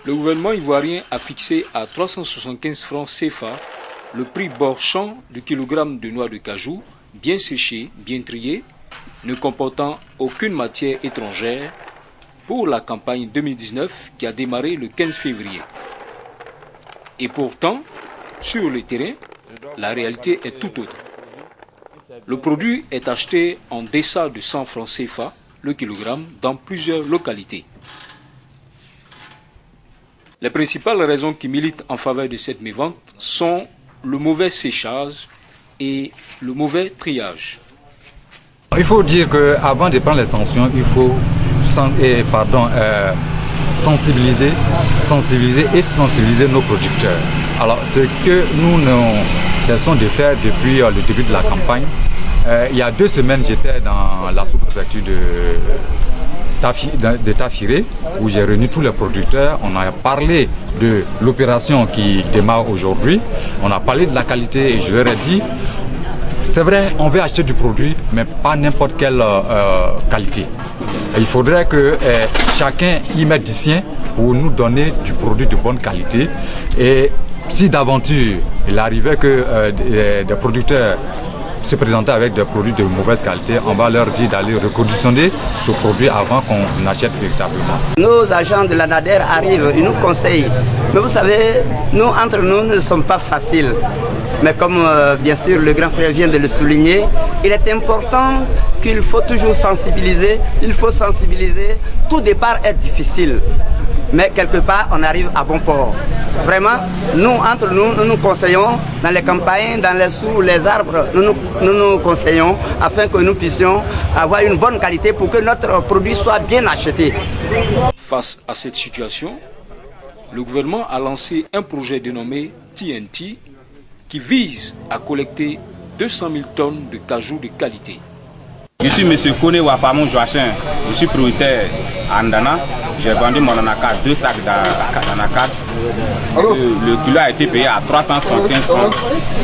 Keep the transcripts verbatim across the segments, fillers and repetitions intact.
Le gouvernement ivoirien a fixé à trois cent soixante-quinze francs C F A le prix bord champ du kilogramme de noix de cajou, bien séché, bien trié, ne comportant aucune matière étrangère, pour la campagne deux mille dix-neuf qui a démarré le quinze février. Et pourtant, sur le terrain, la réalité est tout autre. Le produit est acheté en deçà de cent francs C F A le kilogramme dans plusieurs localités. Les principales raisons qui militent en faveur de cette mévente sont le mauvais séchage et le mauvais triage. Il faut dire qu'avant de prendre les sanctions, il faut eh, pardon, euh, sensibiliser, sensibiliser et sensibiliser nos producteurs. Alors, ce que nous nous cessons de faire depuis euh, le début de la campagne, euh, il y a deux semaines, j'étais dans la sous-préfecture de, de Tafiré, où j'ai réuni tous les producteurs. On a parlé de l'opération qui démarre aujourd'hui. On a parlé de la qualité et je leur ai dit, c'est vrai, on veut acheter du produit, mais pas n'importe quelle euh, qualité. Et il faudrait que euh, chacun y mette du sien pour nous donner du produit de bonne qualité. Et si d'aventure il arrivait que euh, des, des producteurs se présentaient avec des produits de mauvaise qualité, on va leur dire d'aller reconditionner ce produit avant qu'on achète véritablement. Nos agents de l'ANADER arrivent, ils nous conseillent. Mais vous savez, nous, entre nous, ne sommes pas faciles. Mais comme euh, bien sûr le grand frère vient de le souligner, il est important qu'il faut toujours sensibiliser. Il faut sensibiliser. Tout départ est difficile. Mais quelque part, on arrive à bon port. Vraiment, nous, entre nous, nous nous conseillons dans les campagnes, dans les sous, les arbres, nous nous, nous nous conseillons afin que nous puissions avoir une bonne qualité pour que notre produit soit bien acheté. Face à cette situation, le gouvernement a lancé un projet dénommé T N T qui vise à collecter deux cent mille tonnes de cajou de qualité. Je suis M. Kone Wafamon Joachim, je suis producteur à Andana. J'ai vendu mon anacarde, deux sacs d'anacarde. Le, le kilo a été payé à trois cent soixante-quinze francs.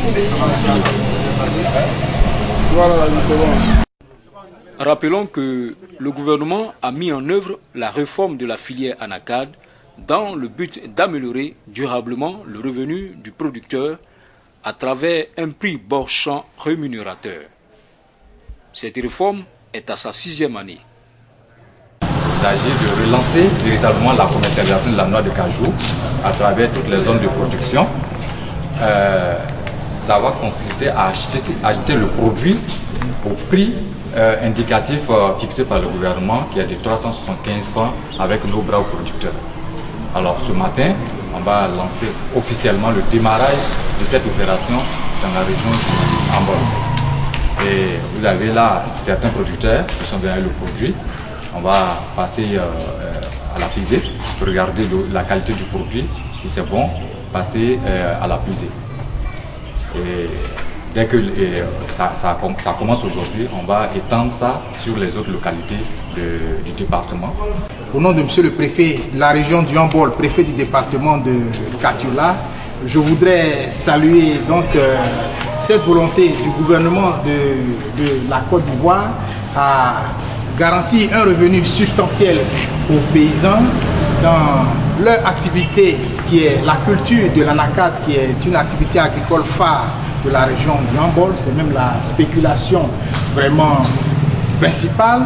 Rappelons que le gouvernement a mis en œuvre la réforme de la filière anacarde dans le but d'améliorer durablement le revenu du producteur à travers un prix bord champ rémunérateur. Cette réforme est à sa sixième année. Il s'agit de relancer véritablement la commercialisation de la noix de cajou à travers toutes les zones de production. Euh, ça va consister à acheter, acheter le produit au prix euh, indicatif euh, fixé par le gouvernement qui est de trois cent soixante-quinze francs avec nos bras producteurs. Alors ce matin, on va lancer officiellement le démarrage de cette opération dans la région du Ambol. Et vous avez là certains producteurs qui sont venus le produit. On va passer euh, à la pesée pour regarder le, la qualité du produit. Si c'est bon, passer euh, à la pesée. Et dès que et, ça, ça, ça commence aujourd'hui, on va étendre ça sur les autres localités de, du département. Au nom de Monsieur le préfet de la région du Ambol, préfet du département de Katioula, je voudrais saluer donc euh, cette volonté du gouvernement de, de la Côte d'Ivoire à garantir un revenu substantiel aux paysans dans leur activité qui est la culture de l'anacarde, qui est une activité agricole phare de la région du Ambol. C'est même la spéculation vraiment principale.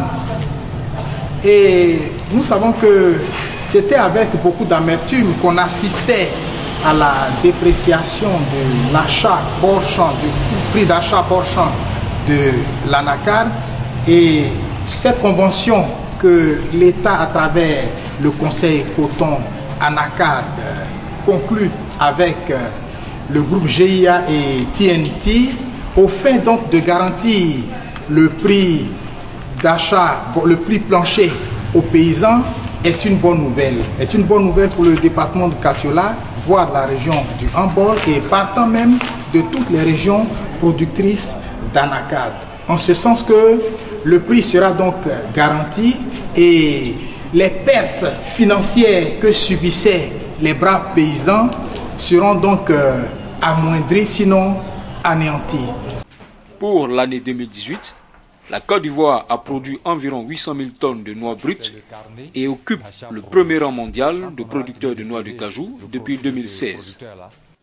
Et nous savons que c'était avec beaucoup d'amertume qu'on assistait à la dépréciation de l'achat bord champ, du prix d'achat bord champ de l'anacarde. Et cette convention que l'État, à travers le Conseil coton anacarde, conclut avec le groupe G I A et T N T, au fin donc de garantir le prix d'achat, le prix plancher aux paysans, est une bonne nouvelle. Est une bonne nouvelle pour le département de Katioula, voire de la région du Ambol et partant même de toutes les régions productrices d'anacarde. En ce sens que le prix sera donc garanti et les pertes financières que subissaient les braves paysans seront donc euh, amoindries, sinon anéanties. Pour l'année deux mille dix-huit, La Côte d'Ivoire a produit environ huit cent mille tonnes de noix brutes et occupe le premier rang mondial de producteurs de noix de cajou depuis deux mille seize.